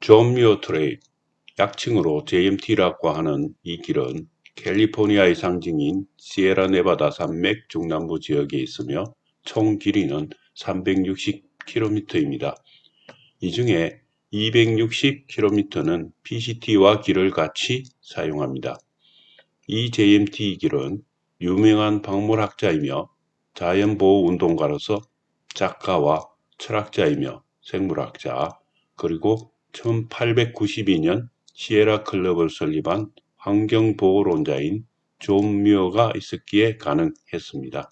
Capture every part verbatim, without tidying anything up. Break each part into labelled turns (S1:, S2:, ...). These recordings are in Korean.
S1: 존 뮤어 트레일, 약칭으로 제이엠티라고 하는 이 길은 캘리포니아의 상징인 시에라 네바다 산맥 중남부 지역에 있으며 총 길이는 삼백육십 킬로미터입니다. 이 중에 이백육십 킬로미터는 피씨티와 길을 같이 사용합니다. 이 제이엠티 길은 유명한 박물학자이며 자연보호운동가로서 작가와 철학자이며 생물학자, 그리고 천팔백구십이 년 시에라 클럽을 설립한 환경보호론자인 존 뮤어가 있었기에 가능했습니다.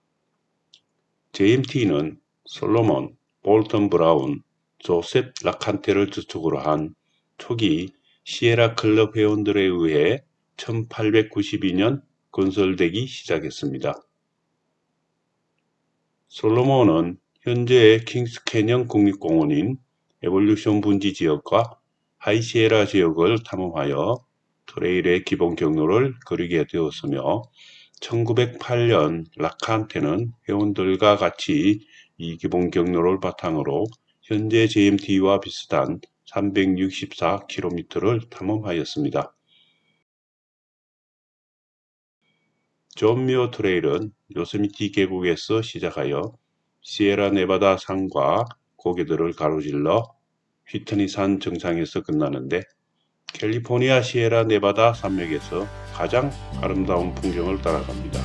S1: 제이엠티는 솔로몬, 볼턴 브라운, 조셉 라칸테를 주축으로 한 초기 시에라 클럽 회원들에 의해 천팔백구십이 년 건설되기 시작했습니다. 솔로몬은 현재의 킹스 캐년 국립공원인 에볼루션 분지 지역과 하이시에라 지역을 탐험하여 트레일의 기본 경로를 그리게 되었으며 천구백팔 년 라칸테는 회원들과 같이 이 기본 경로를 바탕으로 현재 제이엠티와 비슷한 삼백육십사 킬로미터를 탐험하였습니다. 존 뮤어 트레일은 요세미티 계곡에서 시작하여 시에라 네바다 산과 고개들을 가로질러 휘트니 산 정상에서 끝나는데 캘리포니아 시에라 네바다 산맥에서 가장 아름다운 풍경을 따라갑니다.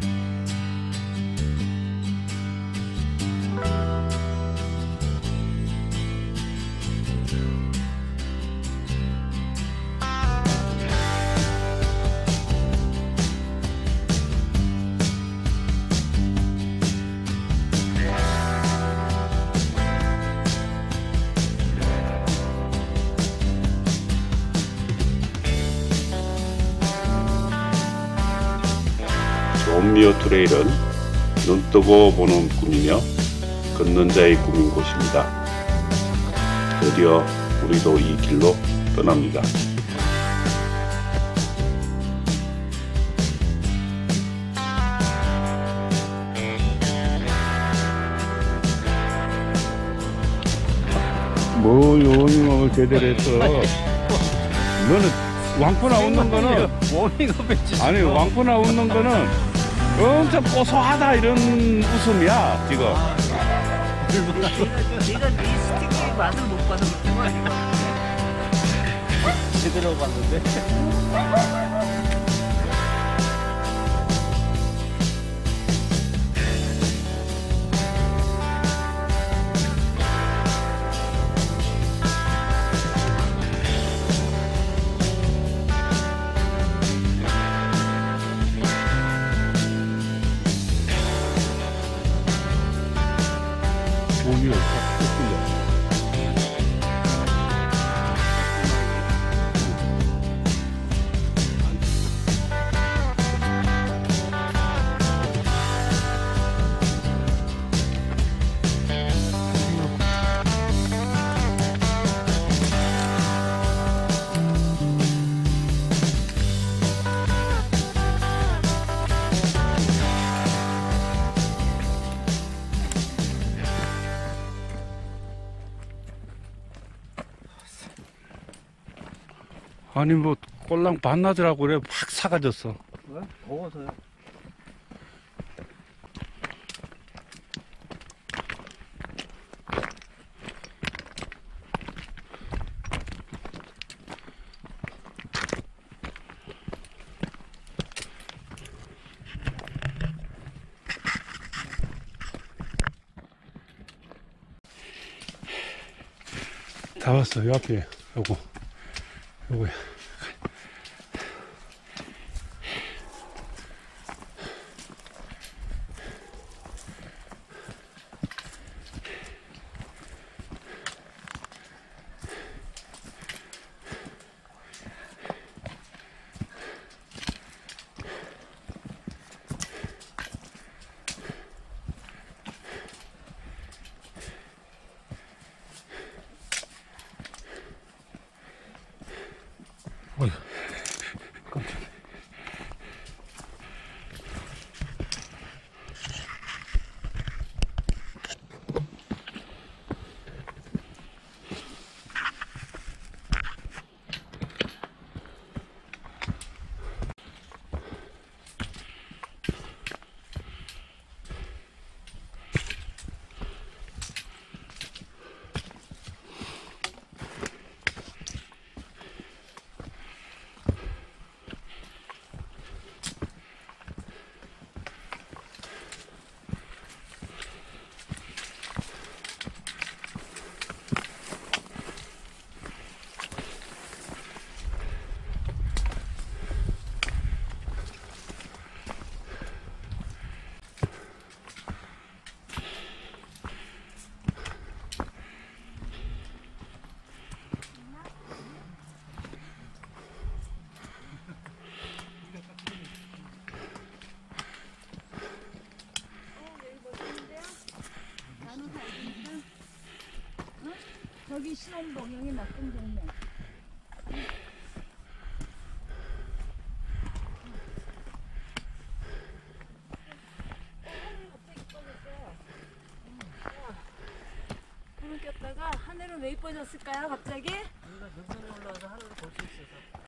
S1: 존 뮤어 트레일은 눈뜨고 보는 꿈이며 걷는 자의 꿈인 곳입니다. 드디어 우리도 이 길로 떠납니다.
S2: 뭐 요닝업을 제대로 했어. 너는 왕푸나 웃는 거는
S3: 워밍업에
S2: 아니 왕푸나 웃는 거는 엄청 고소하다 이런 웃음이야 지금.
S3: 내가 네 스틱의 맛을 못 봐서 그런 거 아니야? 제대로 봤는데.
S2: 몸이 확 뜯긴다. 아니 뭐 꼴랑 반나절하고 그래 확 사가졌어.
S3: 왜? 더워서요.
S2: 다 왔어. 요 앞에 요거 요거야.
S4: 저기 신혼 동영이 나쁜 동네. 구름 꼈다가 하늘은 왜 이뻐졌을까요, 갑자기?
S3: 우리가 능선에 올라와서 하늘을 볼 수 있어서.